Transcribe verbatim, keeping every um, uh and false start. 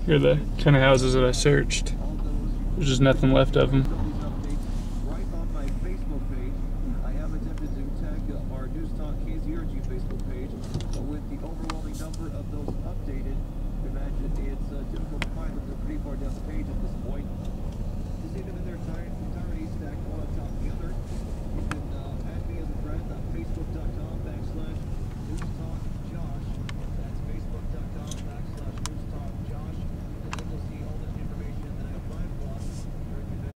Here are the kind of houses that I searched. There's just nothing left of them. Right on my Facebook page, I have attempted to tag our News Talk K Z R G Facebook page, but with the overwhelming number of those updated, imagine it's uh, difficult.